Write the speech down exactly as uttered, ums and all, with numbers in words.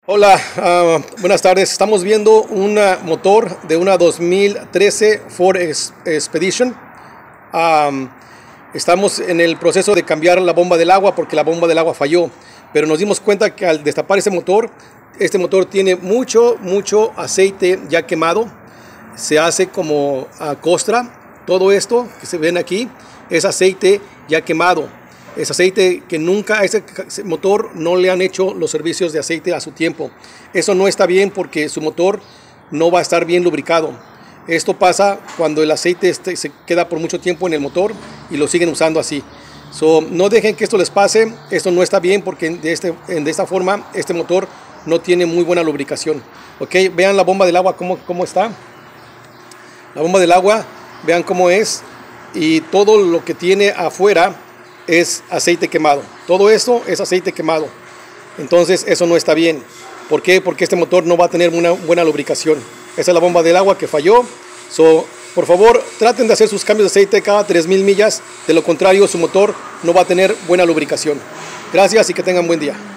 Hola, uh, buenas tardes. Estamos viendo un motor de una dos mil trece Ford Expedition. Um, estamos en el proceso de cambiar la bomba del agua porque la bomba del agua falló. Pero nos dimos cuenta que al destapar este motor, este motor tiene mucho, mucho aceite ya quemado. Se hace como uh, costra. Todo esto que se ven aquí es aceite ya quemado. Es aceite que nunca a ese motor no le han hecho los servicios de aceite a su tiempo. Eso no está bien porque su motor no va a estar bien lubricado. Esto pasa cuando el aceite este se queda por mucho tiempo en el motor y lo siguen usando así. So, no dejen que esto les pase. Esto no está bien porque de, este, de esta forma este motor no tiene muy buena lubricación. Okay, vean la bomba del agua cómo, cómo está. La bomba del agua, vean cómo es. Y todo lo que tiene afuera es aceite quemado. Todo esto es aceite quemado. Entonces eso no está bien. ¿Por qué? Porque este motor no va a tener una buena lubricación. Esa es la bomba del agua que falló. So, por favor, traten de hacer sus cambios de aceite cada tres mil millas. De lo contrario, su motor no va a tener buena lubricación. Gracias y que tengan buen día.